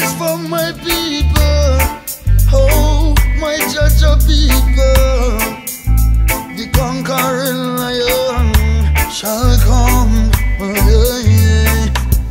is for my people. Oh, my judge of people. The conquering lion shall come. Oh, yeah, yeah.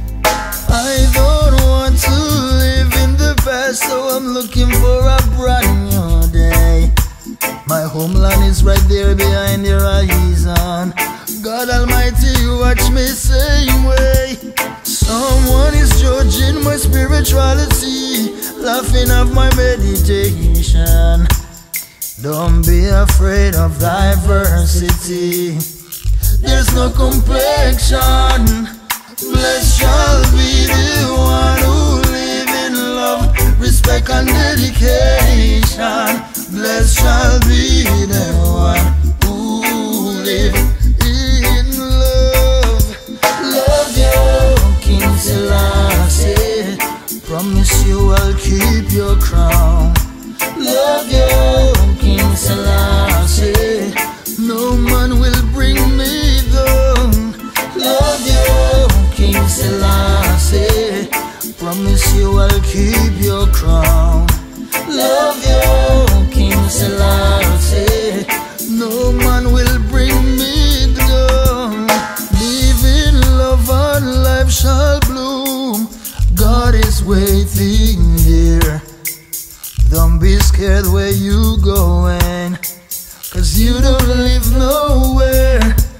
I don't want to live in the past, so I'm looking for a brand new day. My homeland is right there behind the horizon. God Almighty, watch me same way. Someone is judging my spirituality, laughing at my meditation. Don't be afraid of diversity. There's no complexion. Blessed shall be the one who live in love, respect and dedication. Blessed shall be the one who live in love. Love you, King Selassie. Promise you I'll keep your crown. Love you, King Selassie. No man will bring me down. Love you, King Selassie. Promise you I'll keep your crown. Love you, King Selassie. No man will bring me down. Live in love and life shall bloom. God is waiting here. Don't be scared where you going, 'cause you don't live nowhere.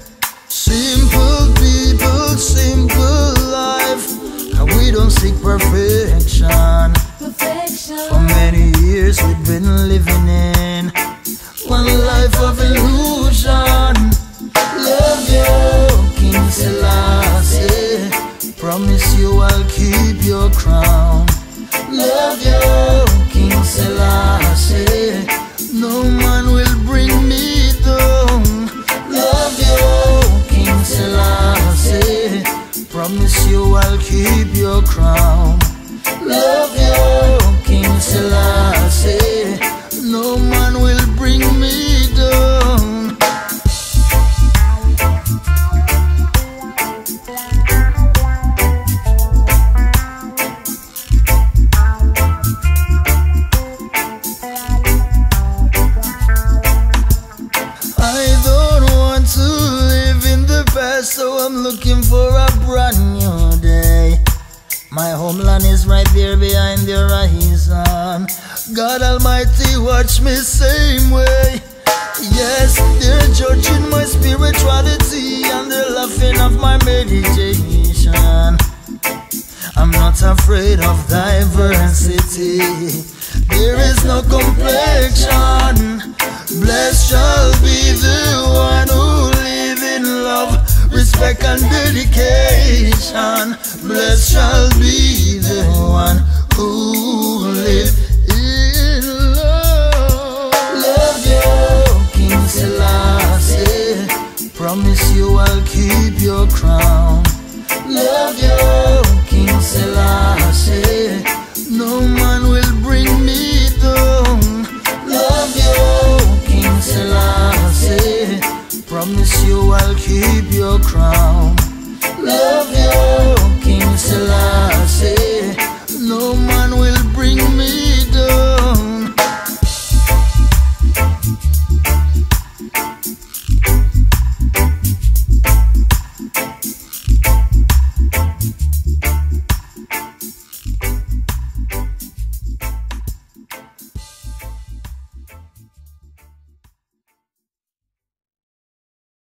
Simple people, simple life, and we don't seek perfection. For many years we've been living in one life of illusion. Love you, King Selassie. Promise you I'll keep your crown. Love you, King Selassie. No man will bring me down. Love you, King Selassie. Promise you I'll keep your crown. Love you, King Selassie. No man will bring me down. I don't want to live in the past, so I'm looking for a brand new day. My homeland is right there behind the horizon. God Almighty, watch me same way. Yes, they're judging my spirituality and they're laughing at my meditation. I'm not afraid of diversity. There is no complexion. Blessed shall be the one who live in love, respect and dedication. Blessed shall be the one who live in love. Love you, King Selassie. Promise you I'll keep your crown. Love you, King Selassie. No man will bring me down. Love you, King Selassie. Promise you I'll keep your crown.